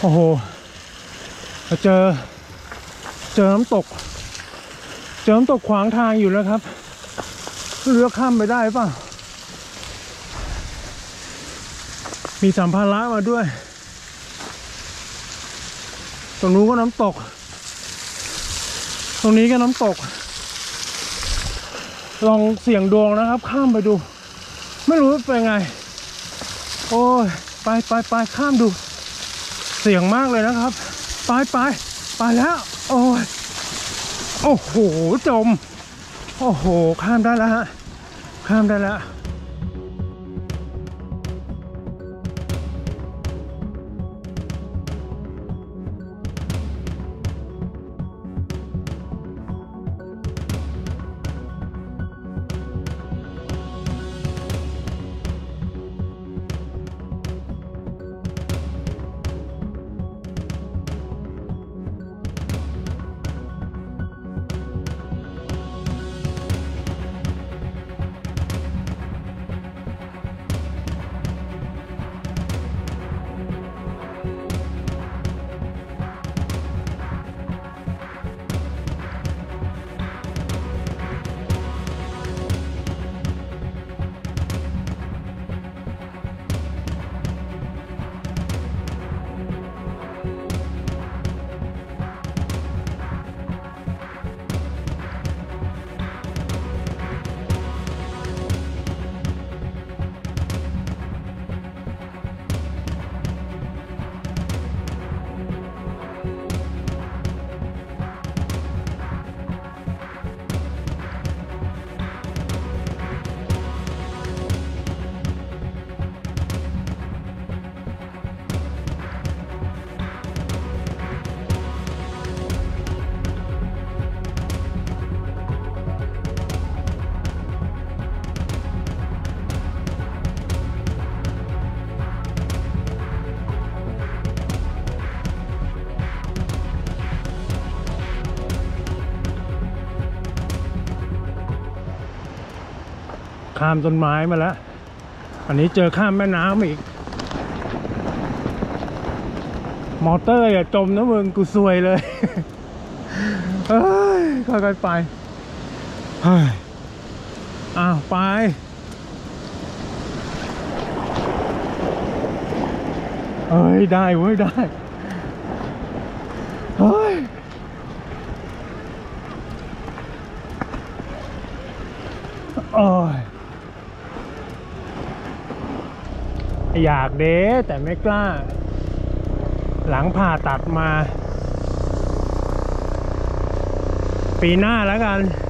โอ้โหเจอน้ำตกขวางทางอยู่แล้วครับเรือข้ามไปได้ป่ะมีสัมภาระมาด้วยตรงนู้นก็น้ำตกตรงนี้ก็น้ำตกลองเสี่ยงดวงนะครับข้ามไปดูไม่รู้เป็นไงโอ้ยไปข้ามดูเสี่ยงมากเลยนะครับไปแล้วโอ้โหจมโอ้โหข้ามได้แล้วฮะข้ามได้แล้วข้ามต้นไม้มาแล้วอันนี้เจอข้ามแม่น้ำอีกมอเตอร์อย่าจมนะมึงกูซวยเลยเฮ้ยค่อยๆไปเฮ้ยอ้าวไปเฮ้ยได้เว้ยได้เฮ้ยโอ้ยอยากเด้แต่ไม่กล้าหลังผ่าตัดมาปีหน้าแล้วกัน